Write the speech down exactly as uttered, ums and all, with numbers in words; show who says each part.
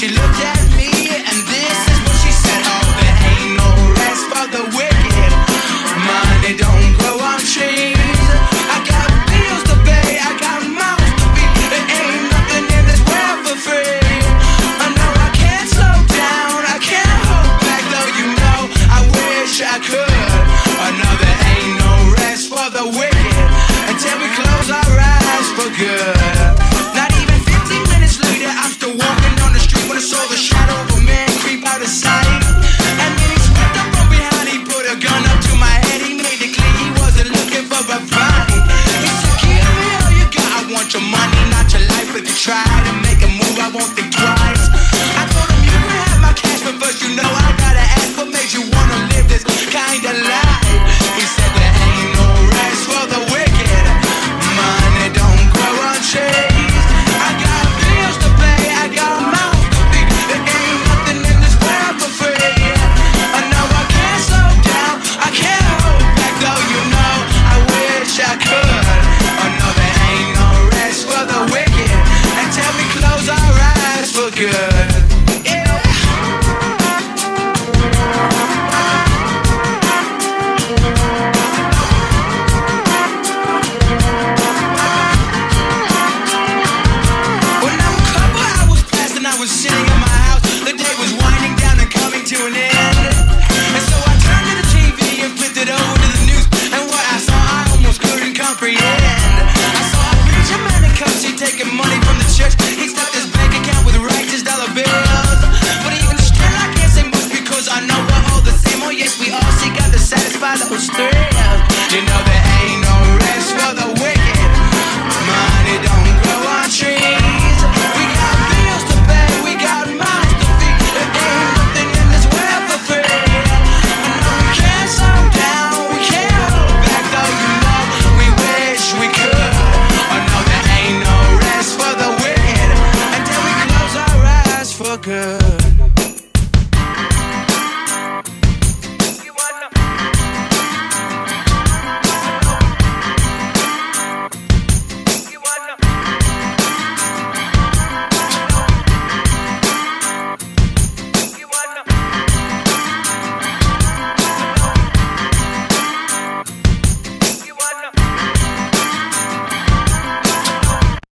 Speaker 1: She looked at me and this is what she said: oh, there ain't no rest for the wicked. Money don't grow on trees. I got bills to pay, I got mouths to feed. There ain't nothing in this world for free. I know I can't slow down, I can't hold back, though you know I wish I could. I know there ain't no rest for the wicked until we close our eyes for good. Not even fifteen minutes later, I'm still walking on the street when I saw the shadow of a man creep out of sight. And then he swept up from behind, he put a gun up to my head. He made it clear he wasn't looking for a fight. He said, give me all you got, I want your money, not your life. If you try to make a move, I won't think twice. I told him you can have my cash, but first you know I gotta ask, what made you wanna live this kind of life? He said there ain't no rest for the wicked. Money don't grow on trees. I got bills to pay, I got mouths to feed. There ain't nothing in this world for free. I know I can't slow down, I can't hold back, though you know I wish I could. I know there ain't no rest for the wicked until we close our eyes for good. I was sitting in my house, the day was winding down and coming to an end. And so I turned to the T V and flipped it over to the news, and what I saw I almost couldn't comprehend. I saw a preacher man in cuffs, he taking money from the church. He stuffed his bank account with righteous dollar bills. But even still I can't say much because I know we're all the same. Oh yes, we all seek out to satisfy those thrills. You know there ain't no rest for the wicked. Money don't grow on trees. Good.